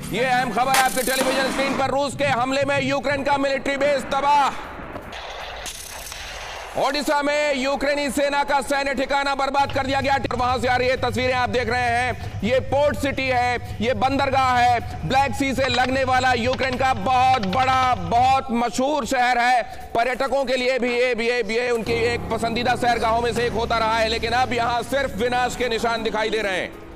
ये अहम खबर आपके टेलीविजन स्क्रीन पर। रूस के हमले में यूक्रेन का मिलिट्री बेस तबाह। ओडिशा में यूक्रेनी सेना का सैन्य ठिकाना बर्बाद कर दिया गया। वहां से आ रही तस्वीरें आप देख रहे हैं। ये पोर्ट सिटी है, ये बंदरगाह है। ब्लैक सी से लगने वाला यूक्रेन का बहुत बड़ा, बहुत मशहूर शहर है। पर्यटकों के लिए भी ये उनकी एक पसंदीदा सैरगाहों में से एक होता रहा है। लेकिन अब यहां सिर्फ विनाश के निशान दिखाई दे रहे हैं।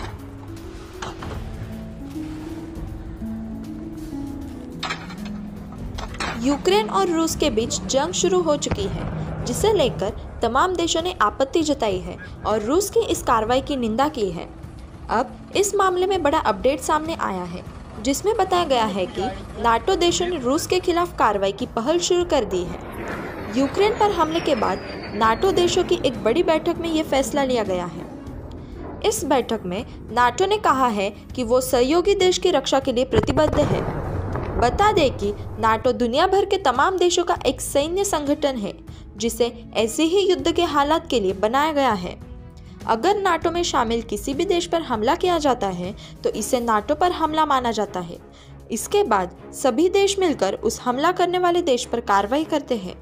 यूक्रेन और रूस के बीच जंग शुरू हो चुकी है, जिसे लेकर तमाम देशों ने आपत्ति जताई है और रूस की इस कार्रवाई की निंदा की है। अब इस मामले में बड़ा अपडेट सामने आया है, जिसमें बताया गया है कि नाटो देशों ने रूस के खिलाफ कार्रवाई की पहल शुरू कर दी है। यूक्रेन पर हमले के बाद नाटो देशों की एक बड़ी बैठक में ये फैसला लिया गया है। इस बैठक में नाटो ने कहा है कि वो सहयोगी देश की रक्षा के लिए प्रतिबद्ध है। बता दें कि नाटो दुनिया भर के तमाम देशों का एक सैन्य संगठन है, जिसे ऐसे ही युद्ध के हालात के लिए बनाया गया है। अगर नाटो में शामिल किसी भी देश पर हमला किया जाता है तो इसे नाटो पर हमला माना जाता है। इसके बाद सभी देश मिलकर उस हमला करने वाले देश पर कार्रवाई करते हैं।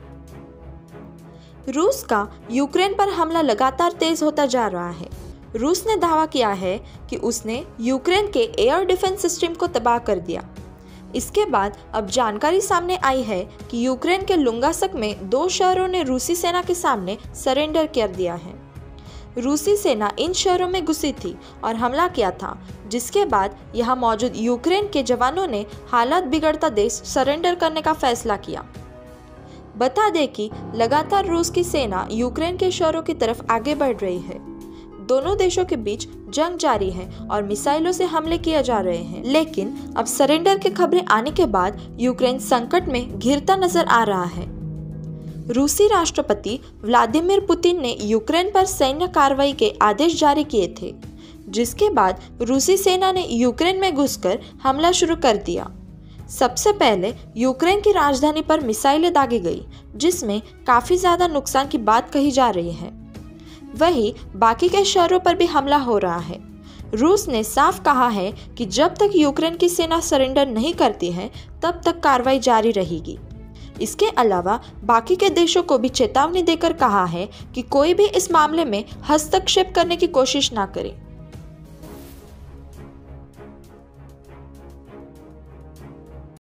रूस का यूक्रेन पर हमला लगातार तेज होता जा रहा है। रूस ने दावा किया है कि उसने यूक्रेन के एयर डिफेंस सिस्टम को तबाह कर दिया। इसके बाद अब जानकारी सामने आई है कि यूक्रेन के लुंगास्क में 2 शहरों ने रूसी सेना के सामने सरेंडर कर दिया है। रूसी सेना इन शहरों में घुसी थी और हमला किया था, जिसके बाद यहां मौजूद यूक्रेन के जवानों ने हालात बिगड़ता देख सरेंडर करने का फैसला किया। बता दें कि लगातार रूस की सेना यूक्रेन के शहरों की तरफ आगे बढ़ रही है। दोनों देशों के बीच जंग जारी है और मिसाइलों से हमले किए जा रहे हैं। लेकिन अब सरेंडर की खबरें आने के बाद यूक्रेन संकट में घिरता नजर आ रहा है। रूसी राष्ट्रपति व्लादिमीर पुतिन ने यूक्रेन पर सैन्य कार्रवाई के आदेश जारी किए थे, जिसके बाद रूसी सेना ने यूक्रेन में घुसकर हमला शुरू कर दिया। सबसे पहले यूक्रेन की राजधानी पर मिसाइलें दागी गई, जिसमें काफी ज्यादा नुकसान की बात कही जा रही है। वहीं बाकी के शहरों पर भी हमला हो रहा है। रूस ने साफ कहा है कि जब तक यूक्रेन की सेना सरेंडर नहीं करती है, तब तक कार्रवाई जारी रहेगी। इसके अलावा बाकी के देशों को भी चेतावनी देकर कहा है कि कोई भी इस मामले में हस्तक्षेप करने की कोशिश ना करे।